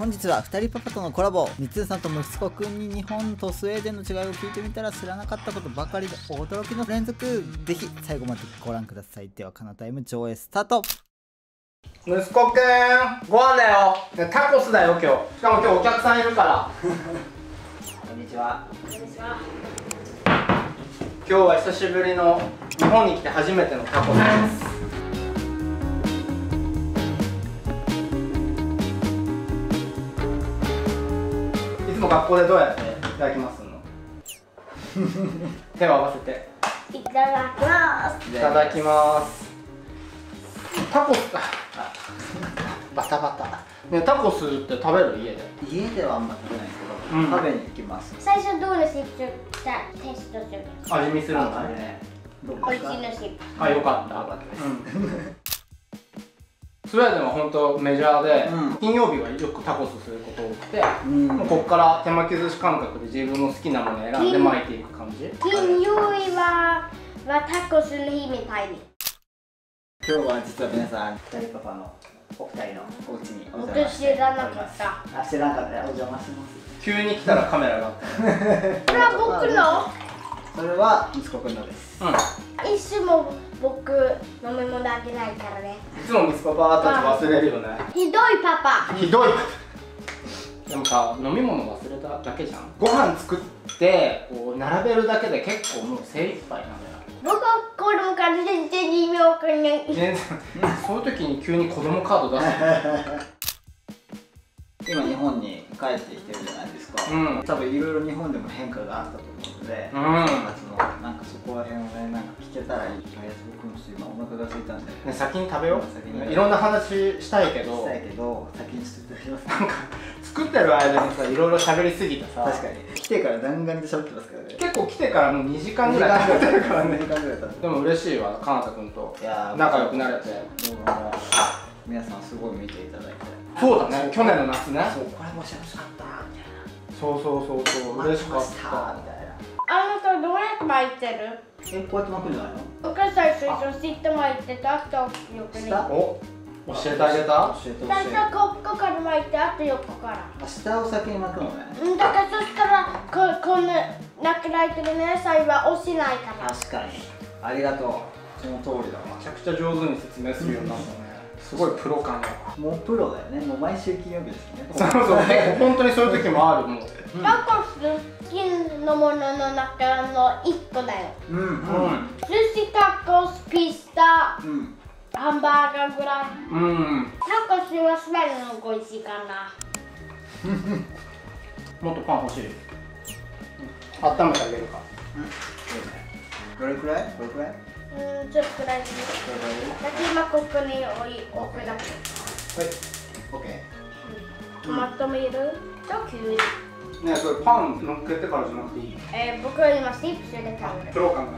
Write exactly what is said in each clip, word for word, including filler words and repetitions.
本日はふたりパパとのコラボ。みつさんと息子くんに日本とスウェーデンの違いを聞いてみたら知らなかったことばかりで驚きの連続。ぜひ最後までご覧ください。ではカナタイム上映スタート。 息子くんご飯だよ。タコスだよ今日。しかも今日お客さんいるからこんにちは。 こんにちは。 今日は久しぶりの日本に来て初めてのタコスです。いつも学校でどうやっていただきますの？手を合わせていただきます。 いただきます。タコスバタバタね、タコスって食べる？家で家ではあんま食べないけど、うん、食べに行きます。 最初どうのシップテストする？ 味見するんだね。 おいしいのシップ。 あ、よかった。よかったです。スウェーデンは本当メジャーで、うん、金曜日はよくタコスすること多くて、うん、もうここから手巻き寿司感覚で自分の好きなものを選んで巻いていく感じ。 金曜日ははタコスの日みたいに。 今日は実は皆さん、ふたりパパのお二人のお家にお邪魔して僕知らなかった。 あ、知らなかったよ。お邪魔します。 急に来たらカメラがあった。 これは僕の？ それは息子くんのです。 うん。 いつも僕飲み物あげないからね。 いつも息子パパたち忘れるよね。 ひどいパパ。 ひどい。でもさ、飲み物忘れただけじゃん。ご飯作ってこう並べるだけで結構もう精一杯なんだよ。 僕は子供から全然意味わかんない。 全然。そういう時に急に子供カード出す。 今日本に帰ってきてるじゃないですか。うん、多分いろいろ日本でも変化があったと思うので、うん、なんかそこら辺をね、なんか聞けたらいい。とりあえず僕も今お腹が空いたんで、ね、 先に食べよう。先にいろんな話したいけど、 したいけど先にちょっといただきます。 なんか作ってる間にさ、いろいろ喋りすぎてさ。 確かに来てから弾丸で喋ってますからね。 結構来てからもうにじかんぐらい経ってるからね。 にじかんぐらい経ってる。 でも嬉しいわ、かなたくんと仲良くなれて。 皆さんすごい見ていただいて。 そうだね、去年の夏ね。 そう、これもし欲しかったみたいな。 そうそうそうそう、嬉しかったみたいな。 あなたどうやって巻いてる？ え、こうやって巻くんじゃないの？ 僕は最初知って巻いてた、あとよくね。 お、教えてあげた？ 最初ここから巻いて、あと横から。 下を先に巻くのね。 うん、だからそしたらここんな中に入ってるね、最後は押しないから。 確かに。ありがとう。その通りだわ。 めちゃくちゃ上手に説明するようになったね。すごいプロ感が。 もうプロだよね。もう毎週金曜日ですね。 そうそう、本当にそういう時もあるもん。 タコス好きなものの中の一個だよ。 うんうん。 寿司、タコス、ピスタ、うん、ハンバーガーぐらい。うん。タコスはスパイの方が美味しいかな。 もっとパン欲しい。温めてあげるか。うん。 どれくらい？どれくらい？ うん、ちょっとくらいです。だけ今ここに置くだけ。はい。 オッケー。トマトもいる？とキュウリ。 ねえ、それパン乗っけてからじゃなくていい？ えー、僕は今チップスで食べる。 プロ感が。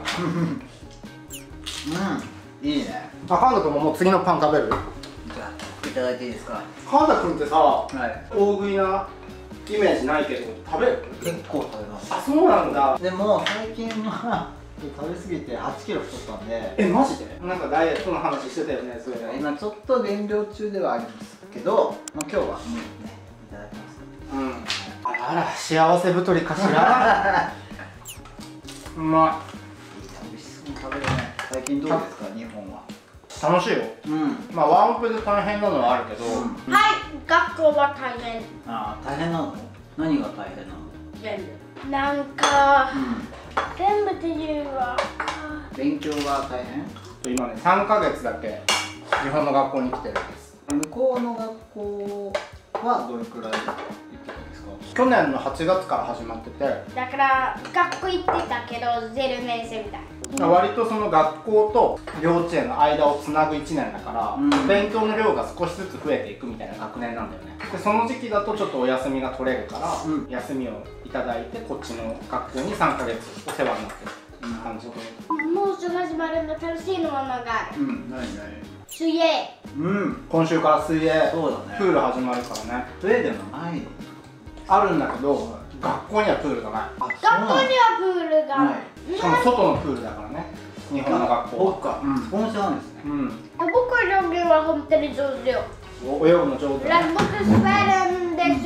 うん、いいね。 あ、カンタ君ももう次のパン食べる？ じゃあいただいていいですか？ カンタ君ってさ、 はい、 大食いなイメージないけど食べる？ 結構食べます。 あ、そうなんだ。 でも最近は食べ過ぎてはちキロ太ったんで。 え、マジで？なんかダイエットの話してたよね、それ。 今ちょっと減量中ではありますけど、まあ、今日はもうね、いただきます。 うん。あら、幸せ太りかしら。うまい。美味しそうに食べるね。最近どうですか、日本は？ 楽しいよ。うん。まあワンオペで大変なのはあるけど。 はい、学校は大変。 ああ、大変なの？何が大変なの？ 全部。なんか。全部っていうわ。 勉強が大変？ 今ね、さんかげつだけ日本の学校に来てるんです。 向こうの学校はどれくらい行ってるんですか？ 去年のはちがつから始まってて、 だから学校行ってたけどゼロねん生みたい。 割とその学校と幼稚園の間をつなぐいちねんだから、うん、勉強の量が少しずつ増えていくみたいな学年なんだよね。でその時期だとちょっとお休みが取れるから、うん、休みをいただいてこっちの学校にさんかげつお世話になってるっていう感じで。 もうすぐ始まるの楽しいのものがある。 うん、何何？ 水泳。 うん、今週から水泳。 そうだね。 プール始まるからね。 スウェーデンのないの？ あるんだけど、学校にはプールがない。 学校にはプールがない。 しかも外のプールだからね。日本の学校。 そうか。スポンサーなんですね。うん。 僕の泳ぎは本当に上手よ。 泳ぐの上手。 僕スウェーデンで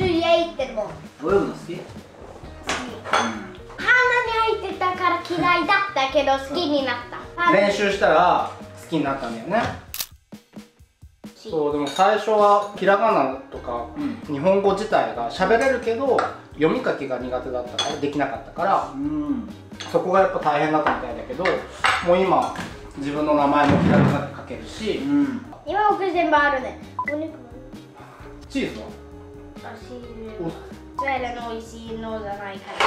泳ぐの好き？ 好き。鼻に入ってたから嫌いだったけど好きになった。 練習したら好きになったんだよね。そう、でも最初はひらがなとか、うん、日本語自体が喋れるけど読み書きが苦手だったからできなかったから、うん、そこがやっぱ大変だったみたいだけど、もう今自分の名前もひらがなで書けるし、うん、 今僕全部あるね。お肉チーズは？ あ、チーズスウェーデンの美味しいのじゃないから。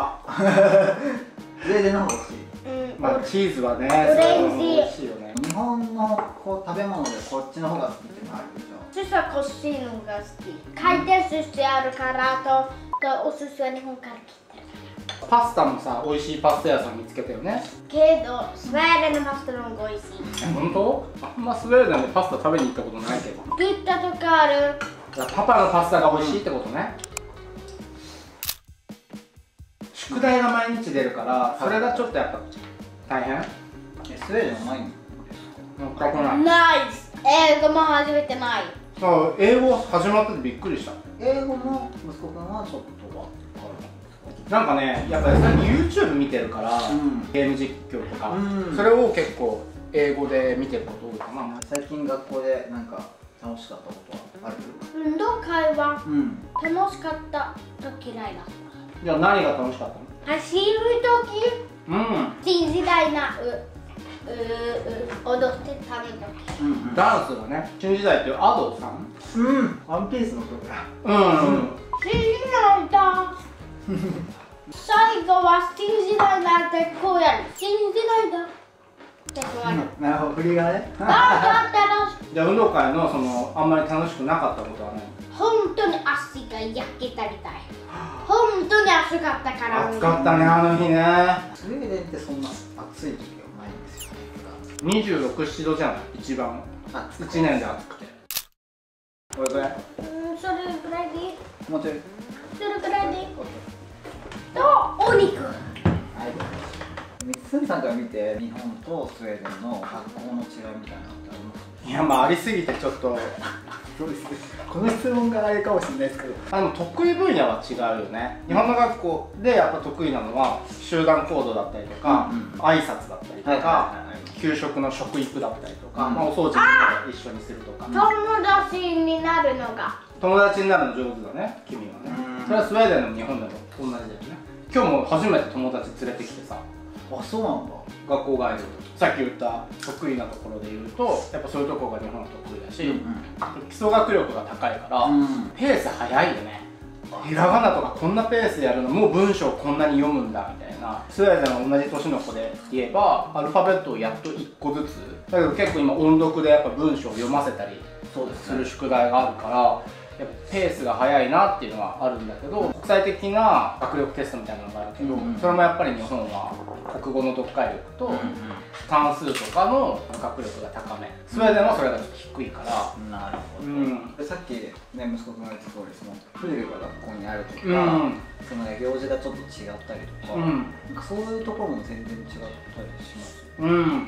あスウェーデンの方が美味しい。 うん、まあチーズはね、 オレンジ美味しいよね。 日本のこう食べ物でこっちの方が好きってのあるでしょ。 寿司はこっちの方が好き。回転寿司あるからと、とお寿司は日本から来てる。 パスタもさ、美味しいパスタ屋さん見つけたよね。 けどスウェーデンのパスタの方が美味しい。 本当？あんまスウェーデンでパスタ食べに行ったことないけど。 ピッツァとかある。 パパのパスタが美味しいってことね。宿題が毎日出るから、それがちょっとやっぱ大変？ スウェーデンはないんですか？書かない。 ナイス。英語も初めてない。 あ、英語始まっててびっくりした。 英語も息子くんはちょっとはなんかね、やっぱり最近 YouTube 見てるから、うん、ゲーム実況とか、うん、それを結構英語で見てること多いかな。 最近学校でなんか楽しかったことはある？ 運動会は、うん、楽しかったと嫌いだった。 じゃあ何が楽しかったの？ 走るとき、うん、新時代なううう踊ってたのとき、 うんうん、ダンスがね、新時代っていうアドさん、 うん、ワンピースの曲だ。 うん、うん、 新時代だ最後は新時代だってこうやる。新時代だってこうやる。 なるほど、振りがね。 ああ、だったらじゃあ運動会のそのあんまり楽しくなかったことはね、 本当に足が焼けたみたい。本当に暑かったから。 暑かったね、あの日ね。 スウェーデンってそんな暑い時はないんですよね。 にじゅうろく、ななどじゃない、一番いちねんで暑くて。これぐらい？ うん、それぐらいでいい。 もうちょい。 それぐらいでいい。と、お肉。はい。 ミツさんから見て日本とスウェーデンの学校の違いみたいなのってあります？ いや、まあありすぎてちょっとそうですね、この質問があれかもしれないですけど、 あの得意分野は違うよね。日本の学校でやっぱ得意なのは集団行動だったりとか、うんうん、挨拶だったりとか、給食の食育だったりとか、うん、まあ、お掃除も一緒にするとか。 友達になるのが友達になるの上手だね、君はね。それはスウェーデンでも日本でも同じだよね。今日も初めて友達連れてきてさ。 あ、そうなんだ。 学校帰る。さっき言った得意なところで言うと、やっぱそういうところが日本は得意だし、うんうん、基礎学力が高いから、うん、ペース早いよね。ひらがなとかこんなペースでやるの、もう文章こんなに読むんだみたいな。スウェーデンの同じ年の子で言えばアルファベットをやっといっこずつだけど、結構今音読でやっぱ文章を読ませたりする宿題があるから、やっぱペースが速いなっていうのはあるんだけど、国際的な学力テストみたいなのがあるけど、うんうん、それもやっぱり日本は国語の読解力と算数とかの学力が高め、スウェーデンはそれがちょっと低いから。 なるほど、うん、さっきね、息子君が言った通り、そのプールが学校にあるとか、うん、その、ね、行事がちょっと違ったりとか、うん、なんかそういうところも全然違ったりします。 うん、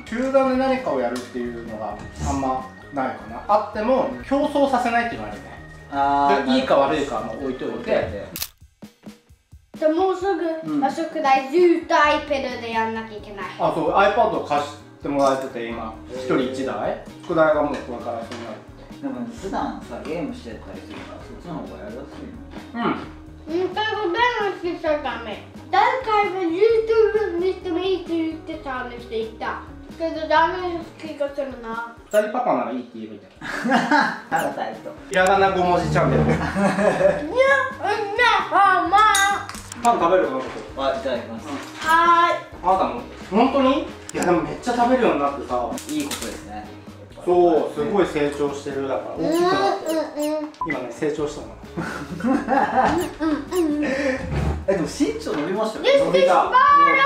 集団で何かをやるっていうのがあんまないかな。あっても競争させないっていうのがあるよね。あ、いいか悪いかも置いといて、 でもうすぐ、うん、宿題ずっと iPad でやんなきゃいけない。 あ、そう、 iPad を貸してもらえてて、今ひとりいちだい宿題がもうこれからそんな。 でも普段さ、ゲームしてたりするからそっちの方がやりやすいの。 うん、うん、だけどゲームしてたらダメ。誰かが YouTube にしてもいいって言ってたんですって言った。けどダメ気がするな。 ふたりパパならいいって言えばいいんだよ。たいとひらがなご文字チャンネル。いや、うんな、あ、まあパン食べるの？ あ、いただきます。 はーい。 あなたも本当に？いやでもめっちゃ食べるようになってさ、 いいことですね。 そう、すごい成長してる。だから大きくなってる。今ね、成長したの。 え、でも身長伸びましたよ。 伸びた。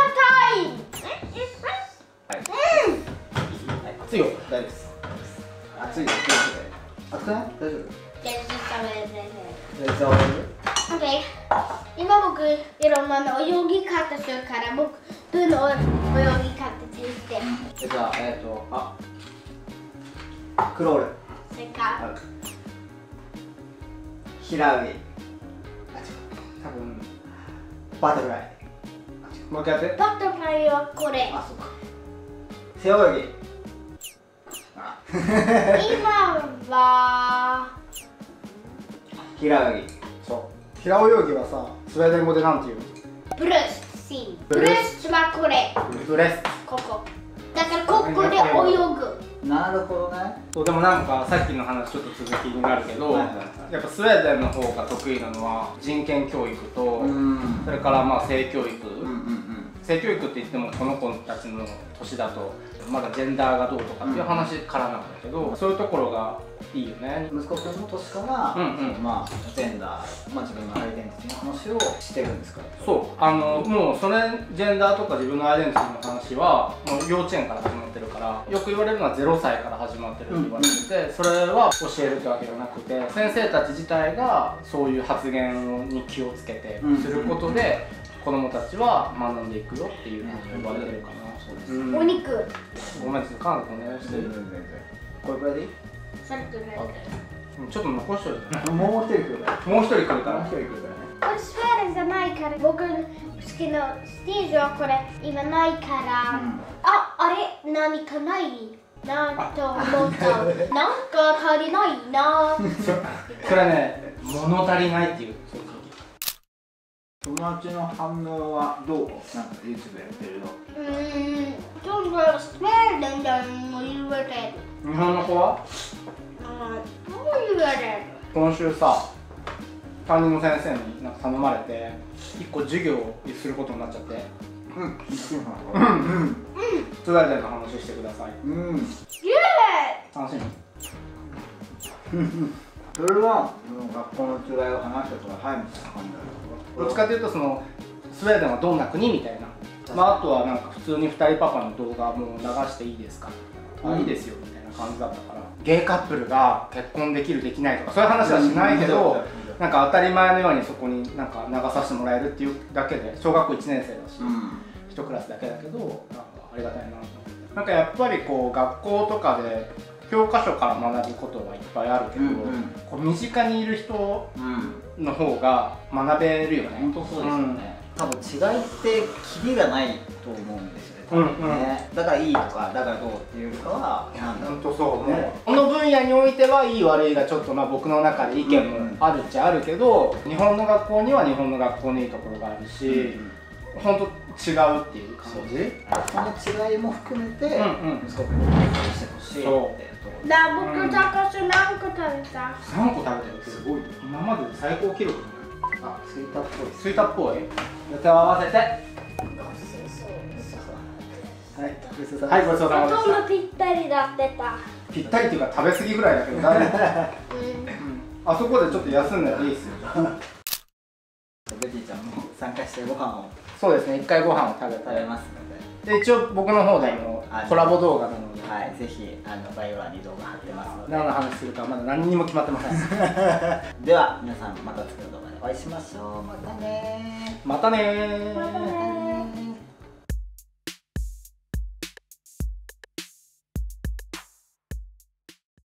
熱いよ。 大丈夫です。熱いよ。熱くない？大丈夫？ 全然大丈夫？ OK。今僕いろんな泳ぎ方するから、僕の泳ぎ方して。 じゃあ、えっと、あ、クロール。 それから平泳ぎ。 うんバタフライ。 もう一回やって。 バタフライはこれ。 あ、そうか。背泳ぎ。あ今は平泳ぎ。 そう平泳ぎはさスウェーデン語でなんて言うの？ ブレスシン。ブレスはこれ。 ブレス。 ここ。だからここで泳ぐ。 なるほどね。 そうでもなんかさっきの話ちょっと続きになるけど、 はいはいはいやっぱスウェーデンの方が得意なのは人権教育と、 うんそれからまあ性教育、 うんうん性教育って言ってもこの子たちの年だとまだジェンダーがどうとかっていう話からなんだけど、そういうところがいいよね。 息子くんの年から、 うんうんまあジェンダー、まあ、自分のアイデンティティの話をしてるんですか？ そうあのもうそれジェンダーとか自分のアイデンティティの話はもう幼稚園から始まってるからよく言われるのはゼロさいから始まってるって言われてて、それは教えるってわけじゃなくて先生たち自体がそういう発言に気をつけてすることで子供たちは学んでいくよっていうふうに言われてるかな。うん、 お肉。 ごめんちょっとカナダお願いしてる。 これくらいでいい？ それとね。 ちょっと残しといて。 もう一人来るから。 もう一人来るから。 もう一人来るからね。 これスウェーデンじゃないから僕の好きなステージはこれ今ないから、 うんあ、あれ何かないなと思ったなんか足りないなそれね物足りないっていう正直。 友達の反応はどう？なんか YouTube やってるの？ うーん、ちょっとスウェーデンでも言われる日本の子はうん、もう言われる今週さ担任の先生になんか頼まれて一個授業をすることになっちゃって、 うん。 スウェーデンの話してください。 うん。うん。 イエ楽しみ。 それは学校の違いを話してくださいみたいな感じだどっちかというとそのスウェーデンはどんな国みたいな、まあ、あとはなんか普通にふたりパパの動画も流していいですか、 うん、 あいいですよみたいな感じだったからゲイカップルが結婚できるできないとかそういう話はしないけど、うん、なんか当たり前のようにそこになんか流させてもらえるっていうだけで小学校いちねん生だし、うん、いちクラスだけだけどなんかありがたいなと思って、なんかやっぱりこう学校とかで教科書から学ぶことはいっぱいあるけど、うんうん、こう身近にいる人の方が学べるよね。 本当そうですよね、うん、多分違いってキリがないと思うんですよね、多分ね、うんうん、だからいいとかだからどうっていうよりかは本当そうね、この分野においてはいい悪いがちょっとまあ僕の中で意見もあるっちゃあるけど、うんうん、日本の学校には日本の学校のいいところがあるし、うんうん、本当違うっていう感じ。 その違いも含めて、うんうん、息子君に勉強してほしいっていうところ。 だ僕タコス何個食べた？ さんこ食べてる。すごい。今までで最高記録。 あ、スイカっぽい。 スイカっぽい。手を合わせて。はい、ごちそうさまです。はい、ごちそうさまでした。 ほとんどぴったりだってた。 ぴったりっていうか食べ過ぎぐらいだけどダメ。うん。あそこでちょっと休んだらいいですよ。 ベティちゃんも参加してご飯を。 そうですね。一回ご飯を食べ食べますので。 で一応僕の方でもコラボ動画なので、 はい、ぜひあの概要欄に動画貼ってますので、 何の話するかまだ何にも決まってません。 では皆さんまた次の動画でお会いしましょう。またねー。 またねー。 またねー。